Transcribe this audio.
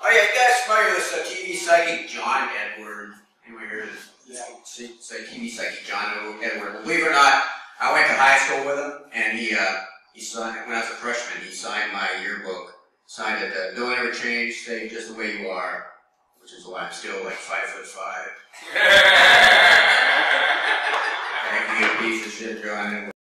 Oh yeah, you guys familiar with this TV psychic John Edward? Anyone hear this? Yeah. TV psychic John Edward. Believe it or not, I went to high school with him, and he signed, when I was a freshman, he signed my yearbook, signed it, don't ever change, stay just the way you are, which is why I'm still like 5'5". Thank you, piece of shit, John Edward.